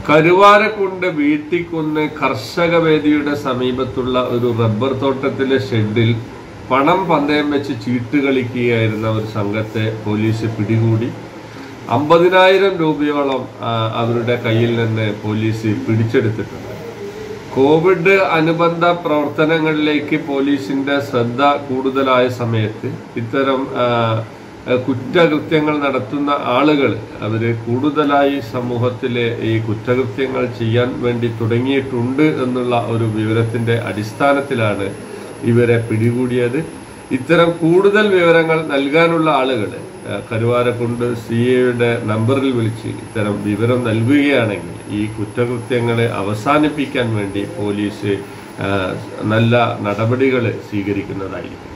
കരുവാരക്കുണ്ട് വീട്ടിക്കുന്ന് കർഷക വേദിയുടെ സമീപത്തുള്ള ഒരു റബ്ബർ തോട്ടത്തിലെ ഷെഡിൽ പണം പന്തയം വെച്ച് ചീട്ട് കളിക്കുകയായിരുന്ന ഒരു സംഘത്തെ പോലീസ് പിടികൂടി. 50,000 രൂപയോളം അവരുടെ കയ്യിൽ നിന്ന് പോലീസ് പിടിച്ചെടുത്തിട്ടുണ്ട്. കോവിഡ് അനുബന്ധ പ്രവർത്തനങ്ങളിലേക്ക് പോലീസിന്റെ ശ്രദ്ധ കൂടുതലായ സമയത്ത് ഇത്തരം കുറ്റകൃത്യങ്ങൾ നടത്തുന്ന ആളുകൾ അവര് കൂടുതലായി സമൂഹത്തിലെ ഈ കുറ്റകൃത്യങ്ങൾ ചെയ്യാൻ വേണ്ടി തുടങ്ങിയിട്ടുണ്ട് എന്നുള്ള ഒരു വിവരത്തിന്റെ അടിസ്ഥാനത്തിലാണ് ഇവരെ പിടികൂടിയത്. ഇത്തരം കൂടുതൽ വിവരങ്ങൾ നൽകാനുള്ള ആളുകൾ കരുവാരക്കുണ്ട് CAയുടെ നമ്പറിൽ വിളിച്ച് ഇത്തരം വിവരം നൽകുകയാണെങ്കിൽ ഈ കുറ്റകൃത്യങ്ങളെ അവസാനിപ്പിക്കാൻ വേണ്ടി പോലീസ് നല്ല നടപടികൾ സ്വീകരിക്കുന്നതായിരിക്കും.